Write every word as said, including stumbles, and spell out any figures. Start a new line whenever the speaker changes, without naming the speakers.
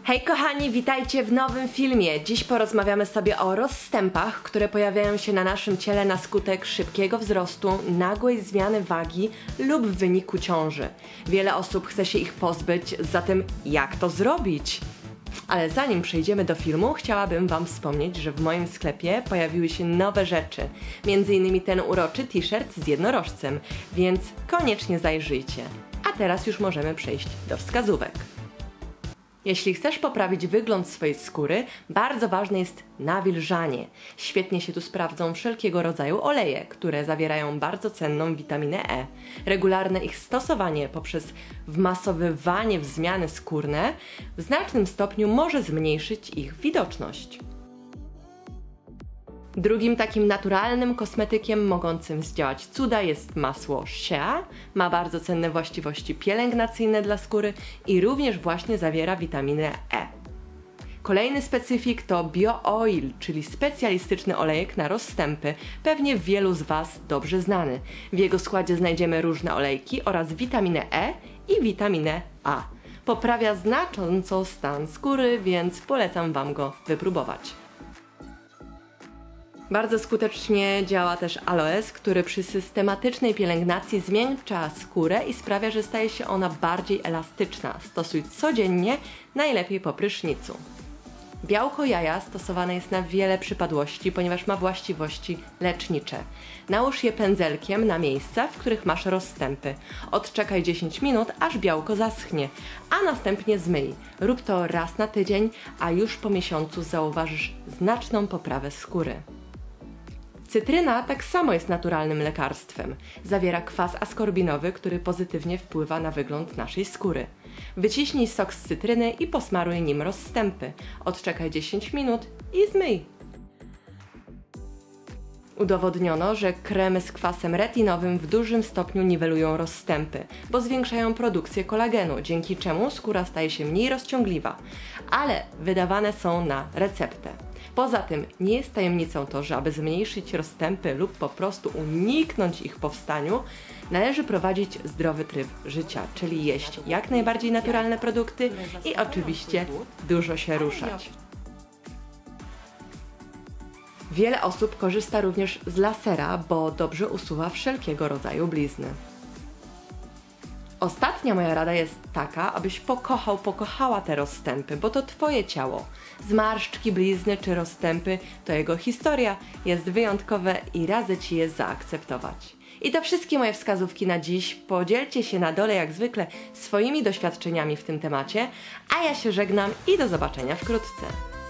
Hej kochani, witajcie w nowym filmie. Dziś porozmawiamy sobie o rozstępach, które pojawiają się na naszym ciele na skutek szybkiego wzrostu, nagłej zmiany wagi lub w wyniku ciąży. Wiele osób chce się ich pozbyć, zatem jak to zrobić? Ale zanim przejdziemy do filmu, chciałabym Wam wspomnieć, że w moim sklepie pojawiły się nowe rzeczy. Między innymi ten uroczy t-shirt z jednorożcem, więc koniecznie zajrzyjcie. A teraz już możemy przejść do wskazówek. Jeśli chcesz poprawić wygląd swojej skóry, bardzo ważne jest nawilżanie. Świetnie się tu sprawdzą wszelkiego rodzaju oleje, które zawierają bardzo cenną witaminę E. Regularne ich stosowanie poprzez wmasowywanie w zmiany skórne w znacznym stopniu może zmniejszyć ich widoczność. Drugim takim naturalnym kosmetykiem mogącym zdziałać cuda jest masło Shea. Ma bardzo cenne właściwości pielęgnacyjne dla skóry i również właśnie zawiera witaminę E. Kolejny specyfik to BioOil, czyli specjalistyczny olejek na rozstępy, pewnie wielu z Was dobrze znany. W jego składzie znajdziemy różne olejki oraz witaminę E i witaminę A. Poprawia znacząco stan skóry, więc polecam Wam go wypróbować. Bardzo skutecznie działa też aloes, który przy systematycznej pielęgnacji zmiękcza skórę i sprawia, że staje się ona bardziej elastyczna. Stosuj codziennie, najlepiej po prysznicu. Białko jaja stosowane jest na wiele przypadłości, ponieważ ma właściwości lecznicze. Nałóż je pędzelkiem na miejsca, w których masz rozstępy. Odczekaj dziesięć minut, aż białko zaschnie, a następnie zmyj. Rób to raz na tydzień, a już po miesiącu zauważysz znaczną poprawę skóry. Cytryna tak samo jest naturalnym lekarstwem. Zawiera kwas askorbinowy, który pozytywnie wpływa na wygląd naszej skóry. Wyciśnij sok z cytryny i posmaruj nim rozstępy. Odczekaj dziesięć minut i zmyj. Udowodniono, że kremy z kwasem retinowym w dużym stopniu niwelują rozstępy, bo zwiększają produkcję kolagenu, dzięki czemu skóra staje się mniej rozciągliwa, ale wydawane są na receptę. Poza tym nie jest tajemnicą to, że aby zmniejszyć rozstępy lub po prostu uniknąć ich powstaniu, należy prowadzić zdrowy tryb życia, czyli jeść jak najbardziej naturalne produkty i oczywiście dużo się ruszać. Wiele osób korzysta również z lasera, bo dobrze usuwa wszelkiego rodzaju blizny. Ostatnia moja rada jest taka, abyś pokochał, pokochała te rozstępy, bo to Twoje ciało. Zmarszczki, blizny czy rozstępy to jego historia, jest wyjątkowe i radzę Ci je zaakceptować. I to wszystkie moje wskazówki na dziś. Podzielcie się na dole jak zwykle swoimi doświadczeniami w tym temacie, a ja się żegnam i do zobaczenia wkrótce.